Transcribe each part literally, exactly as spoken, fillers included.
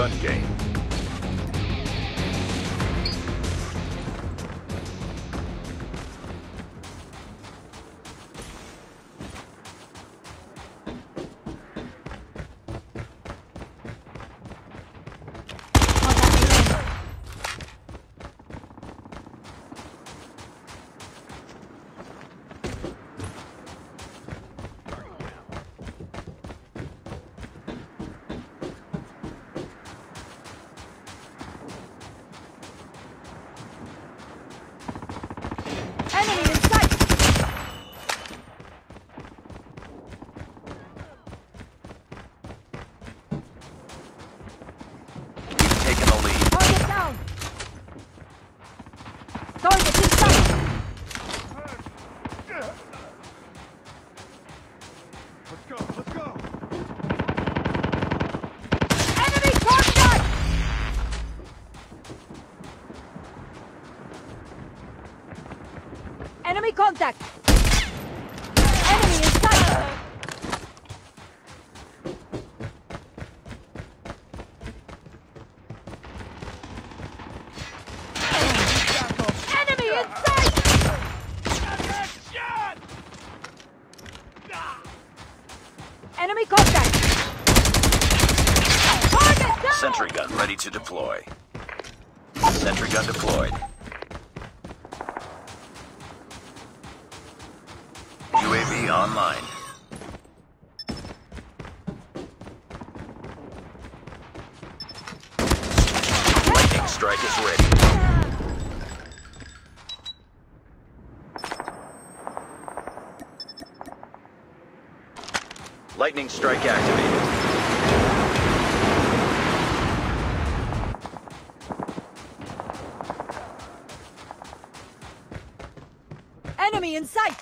gun game. Enemy in sight! We've taken the lead. Target down! Target in sight! Let's go, let's go! Enemy contact! Enemy contact! Enemy in sight! Enemy in sight! Enemy contact! Target down! Sentry gun ready to deploy. Sentry gun deployed. U A V online. Lightning strike is ready. Lightning strike activated. Enemy in sight!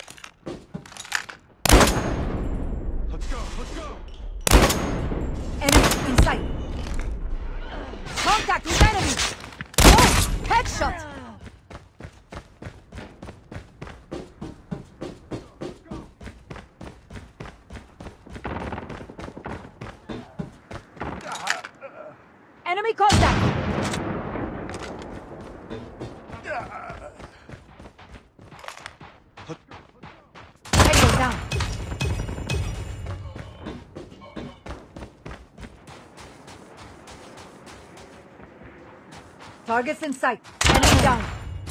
Let's go, let's go! Enemy in sight! Contact with enemy! Oh! Headshot! Enemy contact! Tango down! Targets in sight. Enemy down.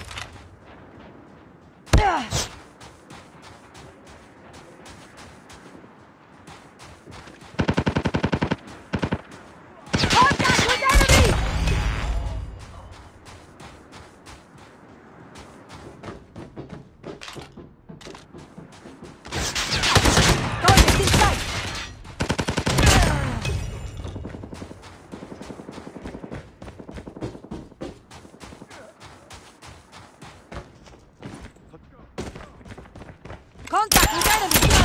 Contact with enemy! Targets in sight. Contact with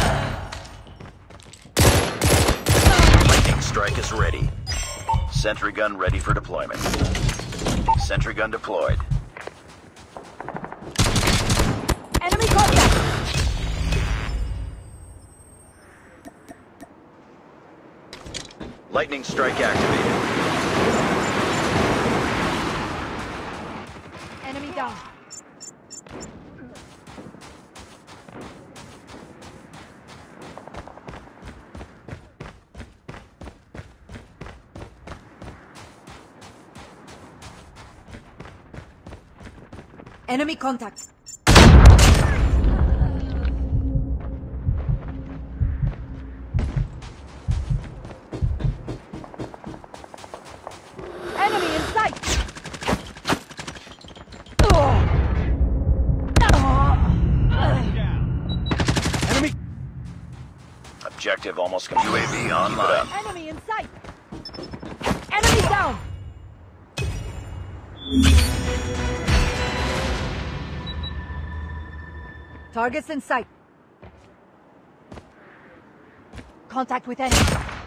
enemy! Lightning strike is ready. Sentry gun ready for deployment. Sentry gun deployed. Enemy contact! Lightning strike activated. Enemy down. Enemy contact. Enemy in sight. Enemy! Objective almost complete. U A V online. Enemy in sight. Enemy down. Targets in sight. Contact with enemy.